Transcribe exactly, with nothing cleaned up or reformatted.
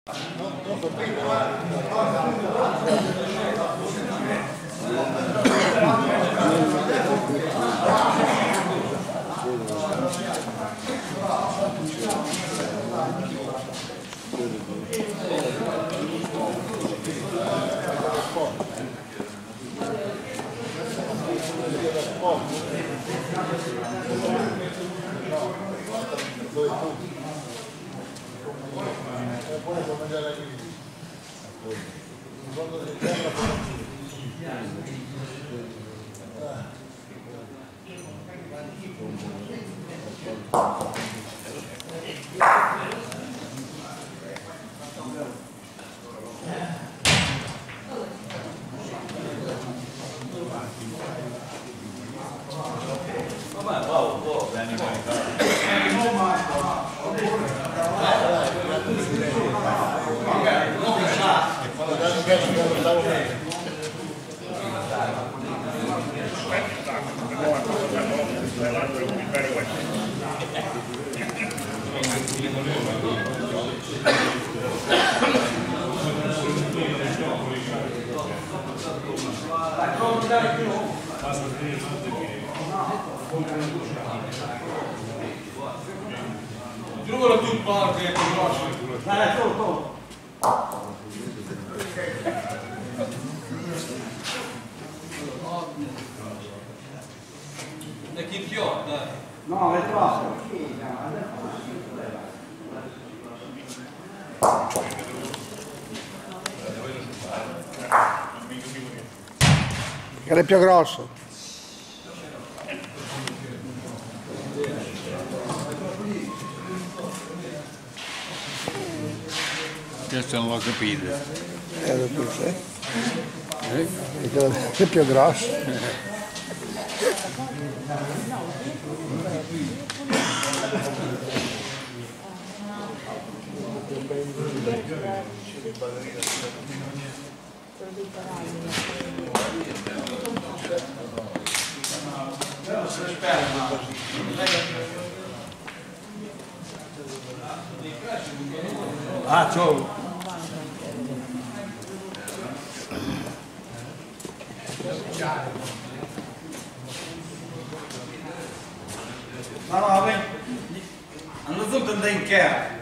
Giuro più parte che conosci. Dai, sotto. Da chi più, dai. No, è troppo. Che è più grosso. Questo non l'ho capito. È lo più, sì. Eh? È più grosso. Ah, ciao. No, no, vabbè. Hanno tutto da in che.